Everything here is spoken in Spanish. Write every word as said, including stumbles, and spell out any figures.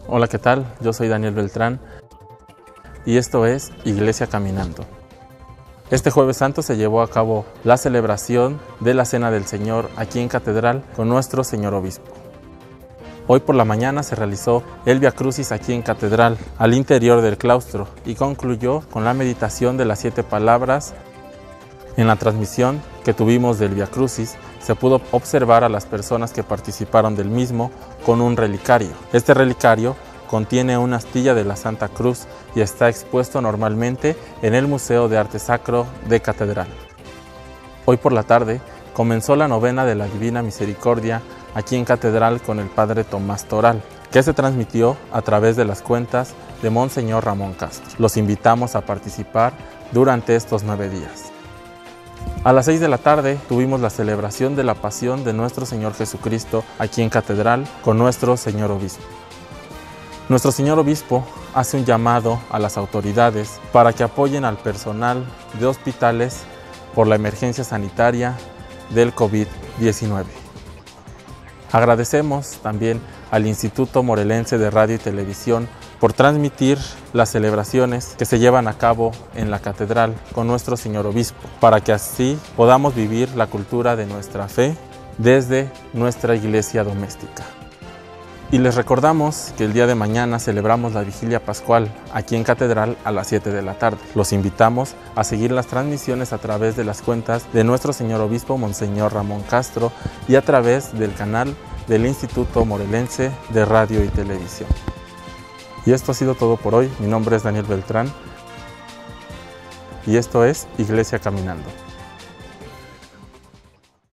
Hola, ¿qué tal? Yo soy Daniel Beltrán y esto es Iglesia Caminando. Este Jueves Santo se llevó a cabo la celebración de la Cena del Señor aquí en Catedral con nuestro Señor Obispo. Hoy por la mañana se realizó el Vía Crucis aquí en Catedral, al interior del claustro, y concluyó con la meditación de las siete palabras. En la transmisión que tuvimos del Vía Crucis se pudo observar a las personas que participaron del mismo con un relicario. Este relicario contiene una astilla de la Santa Cruz y está expuesto normalmente en el Museo de Arte Sacro de Catedral. Hoy por la tarde comenzó la novena de la Divina Misericordia aquí en Catedral con el Padre Tomás Toral, que se transmitió a través de las cuentas de Monseñor Ramón Castro. Los invitamos a participar durante estos nueve días. A las seis de la tarde tuvimos la celebración de la Pasión de nuestro Señor Jesucristo aquí en Catedral con nuestro Señor Obispo. Nuestro Señor Obispo hace un llamado a las autoridades para que apoyen al personal de hospitales por la emergencia sanitaria del COVID diecinueve. Agradecemos también al Instituto Morelense de Radio y Televisión por transmitir las celebraciones que se llevan a cabo en la Catedral con nuestro Señor Obispo, para que así podamos vivir la cultura de nuestra fe desde nuestra iglesia doméstica. Y les recordamos que el día de mañana celebramos la Vigilia Pascual aquí en Catedral a las siete de la tarde. Los invitamos a seguir las transmisiones a través de las cuentas de nuestro Señor Obispo, Monseñor Ramón Castro, y a través del canal del Instituto Morelense de Radio y Televisión. Y esto ha sido todo por hoy. Mi nombre es Daniel Beltrán y esto es Iglesia Caminando.